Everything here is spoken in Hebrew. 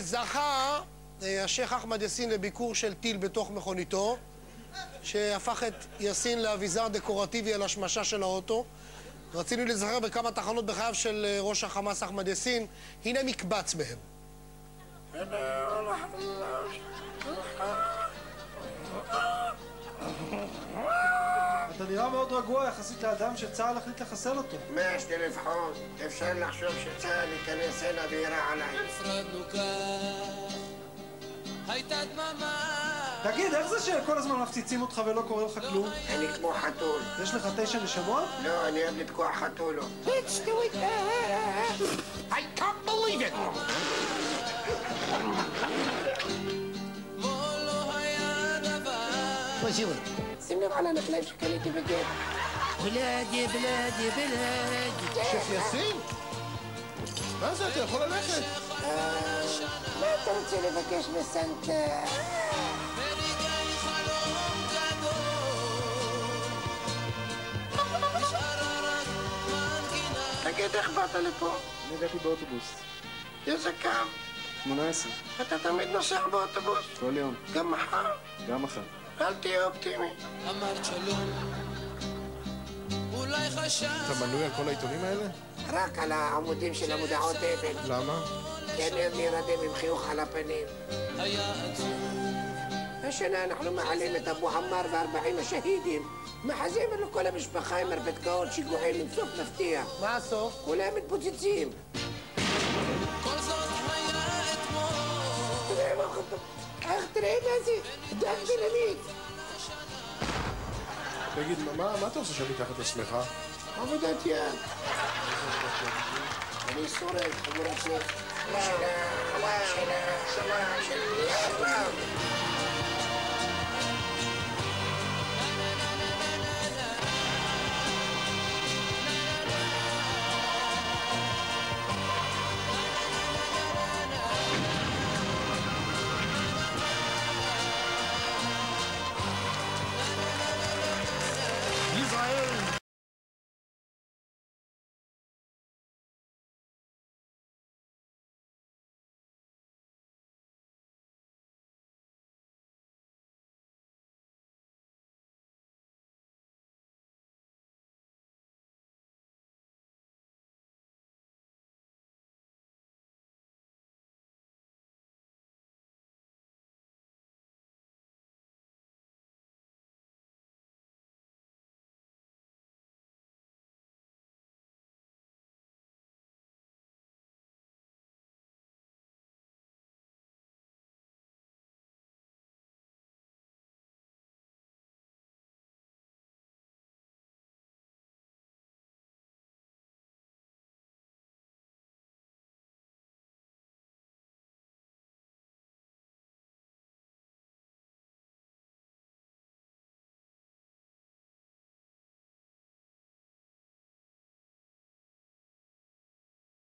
זכה השייח אחמד יאסין לביקור של טיל בתוך מכוניתו, שהפך את יאסין לאביזר דקורטיבי על השמשה של האוטו. רצינו להיזכר בכמה תחנות בחייו של ראש החמאס אחמד יאסין. הנה מקבץ מהם. אתה נראה מאוד רגוע יחסית לאדם שצה"ל החליט לחסל אותו. מה יש לי לבחון? אפשר לחשוב שצה"ל ייכנס הנה וירה עליי. תגיד, איך זה שכל הזמן מפציצים אותך ולא קורה לך כלום? אני כמו חתול. יש לך 9 נשמות? לא, אני אוהב לתקוע חתולות. Let's do it! I can't believe it! שים לב על הנקליים שקניתי בגט. בלאדי, בלאדי, בלאדי. שייח יאסין? מה זה? אתה יכול ללכת? מה אתה רוצה לבקש מסנטה? תגיד, איך באת לפה? אני הגעתי באוטובוס. איזה קו? 18. אתה תמיד נוסע באוטובוס? כל יום. גם מחר? גם מחר. אל תהיה אופטימי. אמרת שלום, אולי חשב... אתה מנוי על כל העיתונים האלה? רק על העמודים של המודעות אבל. למה? כי אני אוהב להירדם עם חיוך על הפנים. היה עצוב. השנה אנחנו מעלים את אבו עמר ו40 השהידים. מחזים על כל המשפחה עם הרפתקאות, שיגועים עם סוף מפתיע. מה הסוף? כולם מתפוצצים. כל זאת היה אתמול. תראה מה זה, דף בינונית. תגיד, מה אתה עושה שם מתחת לשמחה? עבודת יד. אני שורד, חבורת נפט. שלה, שלה, שלה, שלה, שלה.